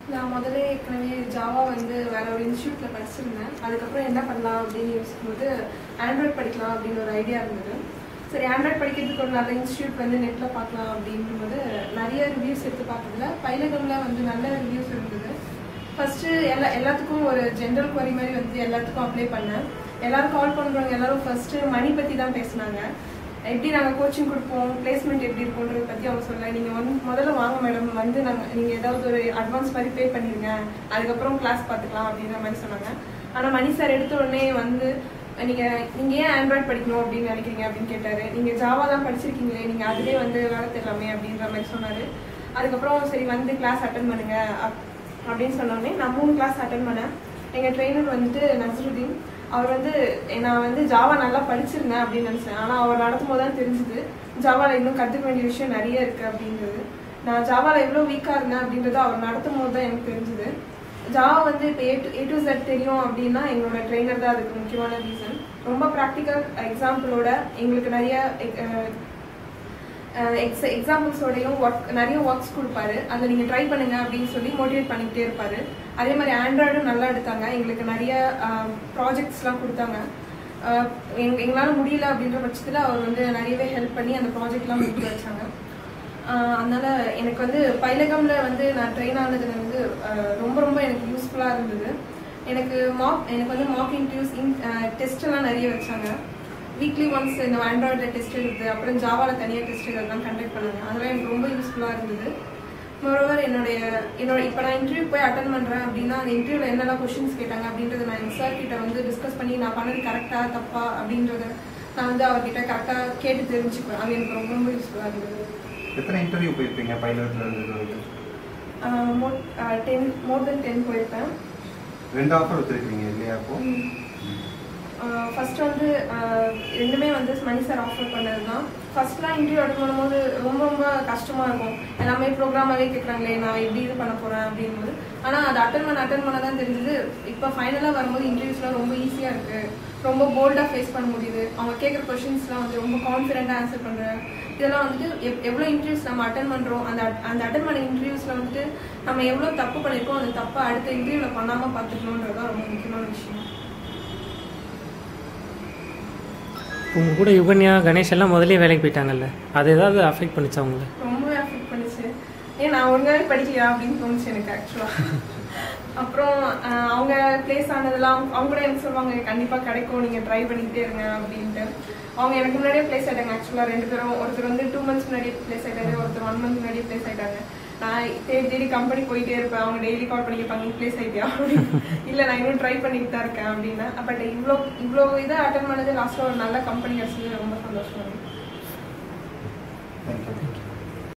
நான் முதல்ல ஏற்கனவே ஜாவா வந்து வேற ஒரு இன்ஸ்டியூட்டில் படிச்சிருந்தேன். அதுக்கப்புறம் என்ன பண்ணலாம் அப்படின்னு யோசிக்கும்போது ஆண்ட்ராய்ட் படிக்கலாம் அப்படின்னு ஒரு ஐடியா இருந்தது. சரி, ஆண்ட்ராய்ட் படிக்கிறதுக்கு ஒரு நல்ல இன்ஸ்டியூட் வந்து நெட்டில் பார்க்கலாம் அப்படிங்கும்போது நிறைய ரிவ்யூஸ் எடுத்து பார்த்ததில்ல பைலகமில் வந்து நல்ல ரிவ்யூஸ் இருந்தது. ஃபஸ்ட்டு எல்லாத்துக்கும் ஒரு ஜென்ரல் குவரி மாதிரி வந்து எல்லாத்துக்கும் அப்ளை பண்ணேன். எல்லாரும் கால் பண்ணுறவங்க எல்லாரும் ஃபஸ்ட்டு மணி பற்றி தான் பேசினாங்க. எப்படி நாங்கள் கோச்சிங் கொடுப்போம், பிளேஸ்மெண்ட் எப்படி இருக்குன்றதை பற்றி அவங்க சொல்லலை. நீங்கள் முதல்ல வாங்க மேடம், வந்து நீங்கள் ஏதாவது ஒரு அட்வான்ஸ் மாதிரி பே பண்ணிடுங்க, அதுக்கப்புறம் கிளாஸ் பார்த்துக்கலாம் அப்படின்ற மாதிரி சொன்னாங்க. ஆனால் மணி சார் எடுத்த உடனே வந்து நீங்கள் ஏன் ஆண்ட்ராய்ட் படிக்கணும் அப்படின்னு நினைக்கிறீங்க அப்படின்னு கேட்டார். நீங்கள் ஜாவா தான் படிச்சிருக்கீங்களே, நீங்கள் அதிலே வந்து வேலை தெரியலாமே அப்படின்ற மாதிரி சொன்னார். அதுக்கப்புறம் சரி வந்து கிளாஸ் அட்டன் பண்ணுங்க அப்படின்னு சொன்னோடனே நான் 3 கிளாஸ் அட்டன் பண்ணேன். எங்கள் ட்ரெயினர் வந்துட்டு நசருதீன். அவர் வந்து நான் வந்து ஜாவா நல்லா படிச்சிருந்தேன் அப்படின்னு நினச்சேன். ஆனால் அவர் நடத்தும் போது தான் தெரிஞ்சுது ஜாவாவில் இன்னும் கற்றுக்க வேண்டிய விஷயம் நிறைய இருக்குது அப்படின்றது. நான் ஜாவாவில் எவ்வளோ வீக்காக இருந்தேன் அப்படின்றது அவர் நடத்தும் போது தான் எனக்கு தெரிஞ்சுது. ஜாவா வந்து இப்போ A to Z தெரியும் அப்படின்னா எங்களோட ட்ரெயினர் தான் அதுக்கு முக்கியமான ரீசன். ரொம்ப ப்ராக்டிக்கல் எக்ஸாம்பிளோட எங்களுக்கு நிறைய எக்ஸாம்பிள்ஸோடையும் நிறைய ஒர்க்ஸ் கொடுப்பாரு. அதில் நீங்கள் ட்ரை பண்ணுங்க அப்படின்னு சொல்லி மோட்டிவேட் பண்ணிக்கிட்டே இருப்பார். அதே மாதிரி ஆண்ட்ராய்டும் நல்லா எடுத்தாங்க. எங்களுக்கு நிறைய ப்ராஜெக்ட்ஸ்லாம் கொடுத்தாங்க. எங்களால் முடியல அப்படின்ற பட்சத்தில் அவர் வந்து நிறையவே ஹெல்ப் பண்ணி அந்த ப்ராஜெக்ட்லாம் முடித்து வச்சாங்க. அதனால் எனக்கு வந்து பைலகமில் வந்து நான் ட்ரெயின் ஆனது வந்து ரொம்ப ரொம்ப எனக்கு யூஸ்ஃபுல்லாக இருந்தது. எனக்கு வந்து மாக் இன்டர்வியூஸ் டெஸ்ட்டெல்லாம் நிறைய வச்சாங்க. வீக்லி ஒன்ஸ் இந்த ஆண்ட்ராய்டில் டெஸ்ட் எடுத்து அப்புறம் ஜாவாவில் தனியாக டெஸ்ட் இதெல்லாம் கண்டக்ட் பண்ணாங்க. அதெல்லாம் எனக்கு ரொம்ப யூஸ்ஃபுல்லாக இருந்தது. மோரோவர் என்னோட இப்போ நான் இன்டர்வியூ போய் அட்டன் பண்ணுறேன் அப்படின்னா அந்த இன்டர்வியூவில் என்னெல்லாம் கொஷின்ஸ் கேட்டாங்க அப்படின்றத நான் எங்கள் சார் கிட்ட வந்து டிஸ்கஸ் பண்ணி நான் பண்ணது கரெக்டாக தப்பா அப்படின்றத நான் வந்து அவர்கிட்ட கரெக்டாக கேட்டு தெரிஞ்சுக்குவேன். அது எனக்கு ரொம்ப ரொம்ப யூஸ்ஃபுல்லாக இருந்தது. எத்தனை இன்டர்வியூ போயிருப்பீங்க பைலட்ல? மோர் தென் 10 போயிருப்பேன். 2 ஆஃபர் வச்சிருக்கீங்க இல்லையா? அப்போ ஃபர்ஸ்ட் வந்து ரெண்டுமே வந்து மணி சார் ஆஃபர் பண்ணது தான். ஃபர்ஸ்ட்லாம் இன்டர்வியூ அட்டன் பண்ணும்போது ரொம்ப ரொம்ப கஷ்டமாக இருக்கும். எல்லாமே ப்ரோக்ராமாகவே கேட்குறாங்களே, நான் எப்படி இது பண்ண போகிறேன் அப்படிங்கும்போது. ஆனால் அது அட்டன் பண்ண தான் தெரிஞ்சது. இப்போ ஃபைனலாக வரும்போது இன்டர்வியூஸ்லாம் ரொம்ப ஈஸியாக இருக்குது. ரொம்ப போல்டாக ஃபேஸ் பண்ண முடியுது. அவங்க கேட்குற கொஷின்ஸ்லாம் வந்து ரொம்ப கான்ஃபிடென்ட்டாக ஆன்சர் பண்ணுறேன். இதெல்லாம் வந்துட்டு எவ்வளோ இன்டர்வியூஸ் நம்ம அட்டன் பண்ணுறோம், அந்த அட்டன் பண்ண இன்டர்வியூஸில் வந்துட்டு நம்ம எவ்வளோ தப்பு பண்ணியிருக்கோம், அந்த தப்பை அடுத்த இன்டர்வியூவில் பண்ணாமல் பார்த்துக்கணுன்றது தான் ரொம்ப முக்கியமான விஷயம். உங்க கூட யுகன்யா, கணேஷ் எல்லாம் முதலே வேலைக்கு போயிட்டாங்கல்ல, அது ஏதாவது அஃபெக்ட் பண்ணிச்சா அவங்கள? ரொம்பவே அஃபெக்ட் பண்ணிச்சு. நான் ஒழுங்காவே படிக்கலையா அப்படின்னு தோணுச்சு எனக்கு ஆக்சுவலாக. அப்புறம் அவங்க பிளேஸ் ஆனதெல்லாம் அவங்க கூட எனக்கு சொல்லுவாங்க கண்டிப்பாக கிடைக்கும், நீங்கள் ட்ரை பண்ணிக்கிட்டே இருங்க அப்படின்ட்டு. அவங்க எனக்கு முன்னாடியே பிளேஸ் ஆகிட்டாங்க. ஆக்சுவலாக 2 பேரும், ஒருத்தர் வந்து 2 months முன்னாடியே பிளேஸ் ஆகிட்டாரு, ஒருத்தர் 1 month முன்னாடியே பிளேஸ் ஆகிட்டாங்க. நான் தேடி கம்பெனி போயிட்டே இருப்பேன். அவங்க டெய்லி கால் பண்ணி கேட்பாங்க பிளேஸ் ஆகிட்டியா அப்படின்னு. இல்லை, நான் இன்னும் ட்ரை பண்ணிட்டு தான் இருக்கேன் அப்படின்னா. பட் இவ்வளோ இதை அட்டன் பண்ணது லாஸ்ட்டில் ஒரு நல்ல கம்பெனி கிடைச்சது ரொம்ப சந்தோஷம். தேங்க்யூ.